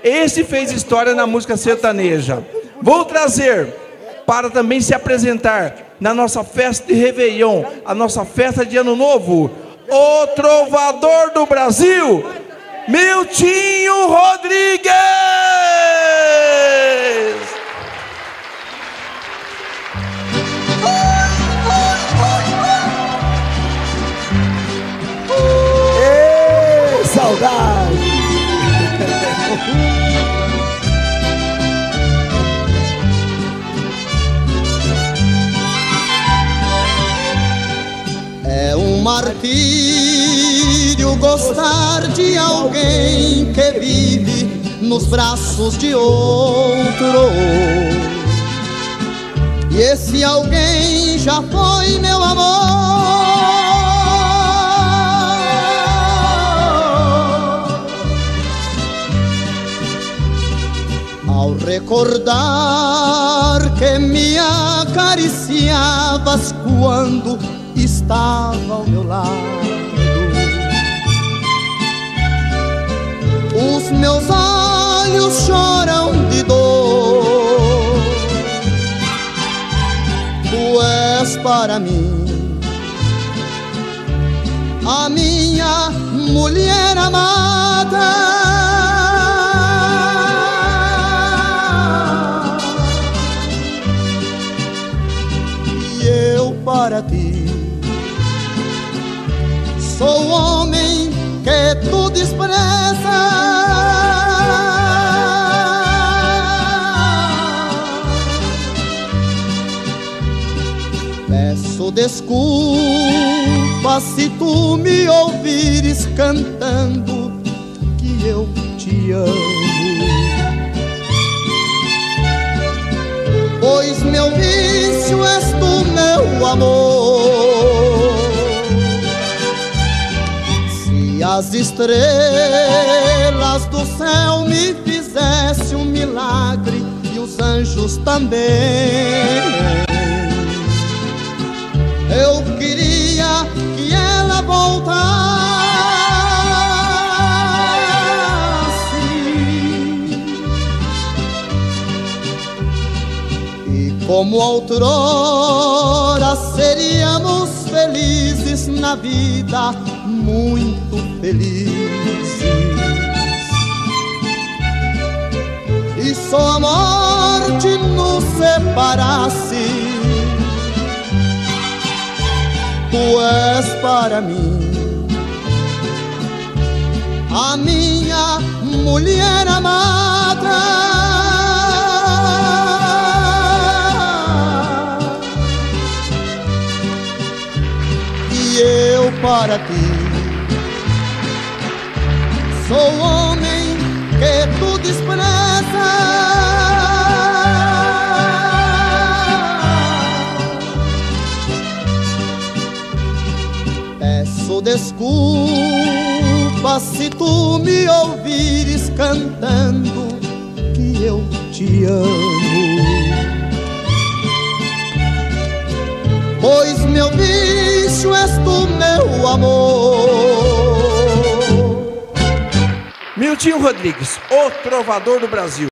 Esse fez história na música sertaneja. Vou trazer para também se apresentar na nossa festa de Réveillon, a nossa festa de Ano Novo, o trovador do Brasil, Miltinho Rodrigues! Ei, saudade! É um martírio gostar de alguém que vive nos braços de outro. E esse alguém já foi meu amor. Ao recordar que me acariciavas quando estava ao meu lado, os meus olhos choram de dor. Tu és para mim a minha mulher amada, e eu para ti sou o homem que tu desprezas. Peço desculpa se tu me ouvires cantando que eu te amo, pois meu vício és tu, meu amor. Se as estrelas do céu me fizessem um milagre e os anjos também, eu queria que ela voltasse, e como outrora seríamos felizes na vida, muito felizes. E só a morte nos separasse. Tu és para mim a minha mulher amada, e eu para ti sou o homem que tu desprezas. Peço desculpa se tu me ouvires cantando que eu te amo, pois meu vício és tu, meu amor. Miltinho Rodrigues, o trovador do Brasil.